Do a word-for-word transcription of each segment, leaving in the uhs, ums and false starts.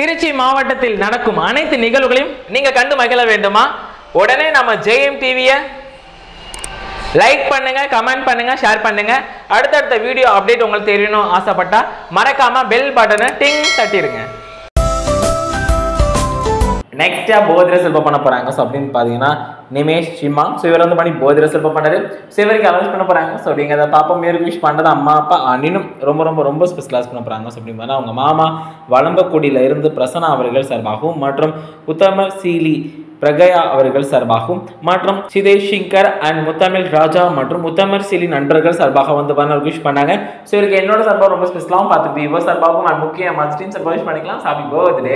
திருச்சி மாவட்டத்தில் நடக்கும் அனைத்து நிகழ்வுகளையும் நீங்க கண்டு மகிழ வேண்டுமா? உடனே நம்ம ஜெயம் டிவியை லைக் பண்ணுங்க, கமெண்ட் பண்ணுங்க, ஷேர் பண்ணுங்க. அடுத்தடுத்த வீடியோ அப்டேட் உங்களுக்கு தெரியணும் ஆசைப்பட்டா மறக்காம பெல் பட்டனை டிங் தட்டிடுங்க. நெக்ஸ்டா போதிர சிற்பம் பண்ண போறாங்க. ஸோ அப்படின்னு பார்த்தீங்கன்னா நிமேஷ் சிம்மா. ஸோ இவர் வந்து பண்ணி போதிர சிற்பம் பண்ணாரு. ஸோ இவருக்கு அலௌன்ஸ் பண்ண போறாங்க. ஸோ அப்படிங்கிறத பாப்பா மேற்கு விஷ் பண்ணுறது அம்மா அப்பா அண்ணினும் ரொம்ப ரொம்ப ரொம்ப ஸ்பெஷலாஸ் பண்ண போறாங்க. ஸோ அப்படின்னு பார்த்தா அவங்க மாமா வளம்பக்குடியில இருந்து பிரசன்னா அவர்கள் சார்பாகவும் மற்றும் உத்தமர் சீலி பிரகயா அவர்கள் சார்பாகவும் மற்றும் சிதேஷ் சிங்கர் அண்ட் முத்தமிழ் ராஜா மற்றும் முத்தமர் சீலி நண்பர்கள் சார்பாக வந்து பண்ண விஷ் பண்ணாங்க. ஸோ இவருக்கு என்னோட சார்பாக ரொம்ப ஸ்பெஷலாகவும் பார்த்து விவோ சார்பாகவும் அண்ட் முக்கிய மஸ்டின் சார்பாக விஷ் பண்ணிக்கலாம். Happy birthday.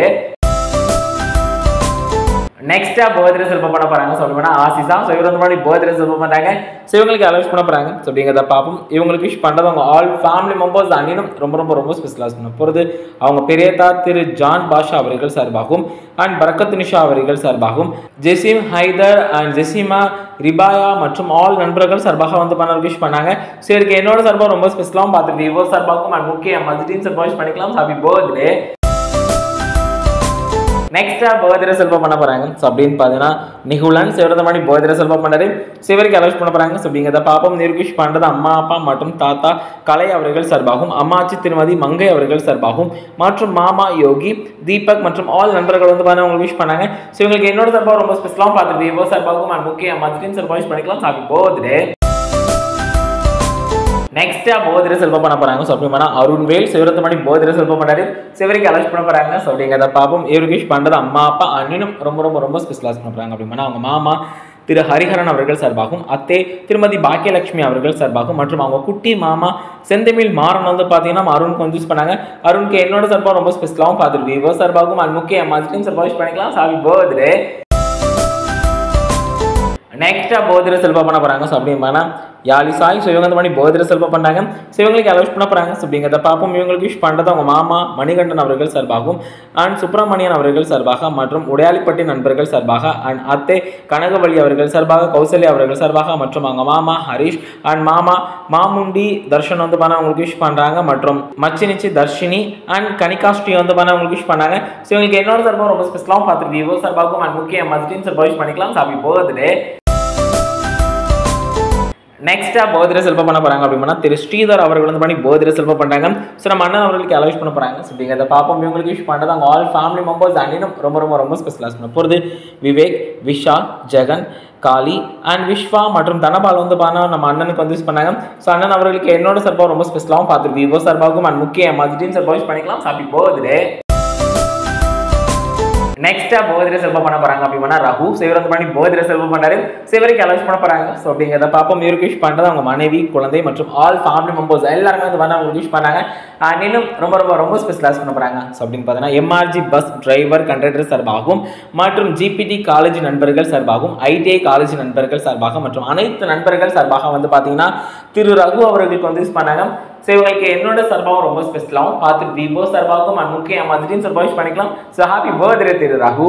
நெக்ஸ்டா போதிர சிற்பம் பண்ண போறாங்க. ஸோ அப்படின்னா ஆசிசா. ஸோ இவர் வந்து மாதிரி போதிர சிற்பம் பண்றாங்க. ஸோ இவங்களுக்கு அலௌன்ஸ் பண்ண போறாங்க. ஸோ அப்படிங்கிறத பார்ப்போம். இவங்களுக்கு விஷ் பண்றது அவங்க ஆல் ஃபேமிலி மெம்பர்ஸ் அண்ணினும் ரொம்ப ரொம்ப ரொம்ப ஸ்பெஷலாக பண்ண போகிறது அவங்க பெரியதா திரு ஜான் பாஷா அவர்கள் சார்பாகவும் அண்ட் பரக்கத் நிஷா அவர்கள் சார்பாகவும் ஜெசிம் ஹைதர் அண்ட் ஜெசிமா ரிபாயா மற்றும் ஆல் நண்பர்கள் சார்பாக வந்து பண்ண விஷ் பண்ணாங்க. ஸோ இதுக்கு என்னோட சார்பாக ரொம்ப ஸ்பெஷலாகவும் பார்த்து விவோ சார்பாகவும் அண்ட் முக்கிய மஸ்டின் சார்பாக விஷ் பண்ணிக்கலாம். Happy birthday. நெக்ஸ்டா போதிர செல்வம் பண்ண போறாங்க. ஸோ அப்படின்னு பார்த்தீங்கன்னா நிகுலன் சிவரத மாதிரி போதிர செல்வம் பண்ணாரு. சிவருக்கு அலௌன்ஸ் பண்ண போறாங்க. ஸோ அப்படிங்கிறத பாப்பம் நிர்கிஷ் பண்றது அம்மா அப்பா மற்றும் தாத்தா கலை அவர்கள் சார்பாகவும் அம்மாச்சி திருமதி மங்கை அவர்கள் சார்பாகவும் மற்றும் மாமா யோகி தீபக் மற்றும் ஆல் நண்பர்கள் வந்து பண்ண உங்களுக்கு விஷ் பண்ணாங்க. ஸோ இவங்களுக்கு என்னோட சார்பாக ரொம்ப ஸ்பெஷலாகவும் பார்த்துட்டு விவோ சார்பாகவும் அண்ட் முக்கிய மஸ்டின் சார்பாக விஷ் பண்ணிக்கலாம். Happy birthday. நெக்ஸ்டா போதிர செல்வம் பண்ண போறாங்க. ஸோ அப்படி பண்ணா அருண்வேல் சிவரத்து மணி போதிர செல்வம் பண்ணாரு. சிவருக்கு அலௌன்ஸ் பண்ண போறாங்க. ஸோ அப்படிங்கிறத பாப்போம். இவருக்கு விஷ் பண்றது அம்மா அப்பா அண்ணினும் ரொம்ப ரொம்ப ரொம்ப ஸ்பெஷலாக பண்ண போறாங்க. அப்படி பண்ணா அவங்க மாமா திரு ஹரிஹரன் அவர்கள் சார்பாகவும் அத்தே திருமதி பாக்கியலட்சுமி அவர்கள் சார்பாகவும் மற்றும் அவங்க குட்டி மாமா செந்தமிழ் மாறன் வந்து பார்த்தீங்கன்னா அருணுக்கு வந்து யூஸ் பண்ணாங்க. அருணுக்கு என்னோட சார்பாக ரொம்ப ஸ்பெஷலாகவும் பார்த்துட்டு விவோ சார்பாகவும் அண்ட் முக்கிய மஸ்டின் சார்பாக யூஸ் பண்ணிக்கலாம். Happy birthday. நெக்ஸ்டா போதிர செல்வம் பண்ண போறாங்க. ஸோ அப்படின்னா யாலி சாய். ஸோ இவங்க வந்து பண்ணி போதிர செல்வம் பண்ணாங்க. ஸோ இவங்களுக்கு அலௌன்ஸ் பண்ண போறாங்க. ஸோ அப்படிங்கிறத பார்ப்போம். இவங்களுக்கு விஷ் பண்ணுறது அவங்க மாமா மணிகண்டன் அவர்கள் சார்பாகவும் அண்ட் சுப்பிரமணியன் அவர்கள் சார்பாக மற்றும் உடையாளிப்பட்டி நண்பர்கள் சார்பாக அண்ட் அத்தே கனகவழி அவர்கள் சார்பாக கௌசல்யா அவர்கள் சார்பாக மற்றும் அவங்க மாமா ஹரிஷ் அண்ட் மாமா மாமுண்டி தர்ஷன் வந்து பண்ண அவங்களுக்கு விஷ் பண்றாங்க மற்றும் மச்சினிச்சி தர்ஷினி அண்ட் கனிகாஸ்ரீ வந்து பண்ண அவங்களுக்கு விஷ் பண்ணாங்க. ஸோ இவங்களுக்கு என்னோட சார்பாக ரொம்ப ஸ்பெஷலாகவும் பார்த்துட்டு விவோ சார்பாகவும் அண்ட் முக்கிய மஸ்டின் சார்பாக விஷ் பண்ணிக்கலாம். Happy birthday. நெக்ஸ்டா போதிர செல்வம் பண்ண போறாங்க. அப்படின்னா திரு ஸ்ரீதர் அவர்கள் வந்து பண்ணி போதிர செல்வம் பண்றாங்க. ஸோ நம்ம அண்ணன் அவர்களுக்கு அலௌன்ஸ் பண்ண போறாங்க. ஸோ அப்படிங்கிறத பார்ப்போம். இவங்களுக்கு விஷ் பண்ணுறது அவங்க ஆல் ஃபேமிலி மெம்பர்ஸ் அண்ணினும் ரொம்ப ரொம்ப ரொம்ப ஸ்பெஷலாக பண்ண போகிறது விவேக் விஷால் ஜெகன் காளி அண்ட் விஸ்வா மற்றும் தனபால் வந்து பண்ணா நம்ம அண்ணனுக்கு வந்து யூஸ் பண்ணாங்க. ஸோ அண்ணன் அவர்களுக்கு என்னோட சார்பாக ரொம்ப ஸ்பெஷலாகவும் பார்த்துட்டு விவோ சார்பாகவும் அண்ட் முக்கிய மஸ்டின் சார்பாக யூஸ் பண்ணிக்கலாம். Happy birthday. நெக்ஸ்டா போதிர செல்வம் பண்ண போறாங்க. அப்படின்னா ரகு சிவரந்து பண்ணி போதிர செல்வம் பண்ணாரு. சிவருக்கு அலௌன்ஸ் பண்ண போறாங்க. ஸோ அப்படிங்கிறத பாப்போம். இவருக்கு விஷ் பண்றது அவங்க மனைவி குழந்தை மற்றும் ஆல் ஃபேமிலி மெம்பர்ஸ் எல்லாருமே வந்து பண்ண அவங்க விஷ் பண்ணாங்க. இன்னும் ரொம்ப ரொம்ப ரொம்ப ஸ்பெஷலாக பண்ண போறாங்க. ஸோ அப்படின்னு பார்த்தீங்கன்னா எம்ஆர்ஜி பஸ் டிரைவர் கண்டக்டர் சார்பாகவும் மற்றும் ஜிபிடி காலேஜ் நண்பர்கள் சார்பாகவும் ஐடிஐ காலேஜ் நண்பர்கள் சார்பாக மற்றும் அனைத்து நண்பர்கள் சார்பாக வந்து பார்த்தீங்கன்னா திரு ரகு அவர்களுக்கு வந்து யூஸ் பண்ணாங்க. ஸோ இவங்களுக்கு என்னோட சார்பாகவும் ரொம்ப ஸ்பெஷலாகவும் பார்த்துட்டு விவோ சார்பாகவும் அண்ட் முக்கிய மஸ்டின் சார்பாக விஷ் பண்ணிக்கலாம். So happy birthday Thiru Raghu.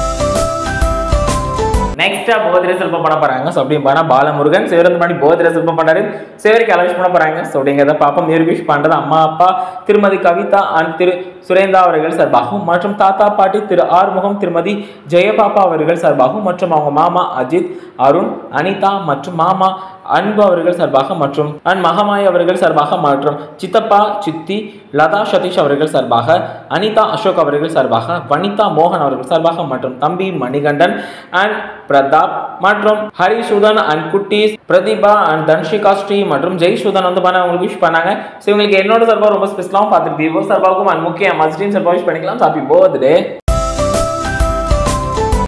நெக்ஸ்டா போதிர செல்வம் பண்ண போறாங்க. ஸோ அப்படி பார்த்தா பாலமுருகன் சிவரந்து பண்ணி போதிர செல்வம் பண்ணாரு. சிவருக்கு அலௌன்ஸ் பண்ண போறாங்க. ஸோ அப்படிங்கிறத பாப்போம். நிர்விஷ் பண்றது அம்மா அப்பா திருமதி கவிதா அண்ட் திரு சுரேந்தா அவர்கள் சார்பாகவும் மற்றும் தாத்தா பாட்டி திரு ஆறுமுகம் திருமதி ஜெயபாப்பா அவர்கள் சார்பாகவும் மற்றும் அவங்க மாமா அஜித் அருண் அனிதா மற்றும் மாமா அன்பு அவர்கள் சார்பாக மற்றும் அண்ட் மகமாய் அவர்கள் சார்பாக மற்றும் சித்தப்பா சித்தி லதா சதீஷ் அவர்கள் சார்பாக அனிதா அசோக் அவர்கள் சார்பாக வனிதா மோகன் அவர்கள் சார்பாக மற்றும் தம்பி மணிகண்டன் அண்ட் பிரதாப் மற்றும் ஹரிசுதன் அண்ட் குட்டீஸ் பிரதீபா அண்ட் தன்ஷிகா ஸ்ரீ மற்றும் ஜெய் சுதன் வந்து பண்ண அவங்களுக்கு விஷ் பண்ணாங்க. ஸோ இவங்களுக்கு என்னோட சார்பாக ரொம்ப ஸ்பெஷலாகவும் பார்த்துட்டு விவோ சார்பாகவும் அண்ட் முக்கிய மஸ்டின் சார்பாக விஷ் பண்ணிக்கலாம். Happy birthday.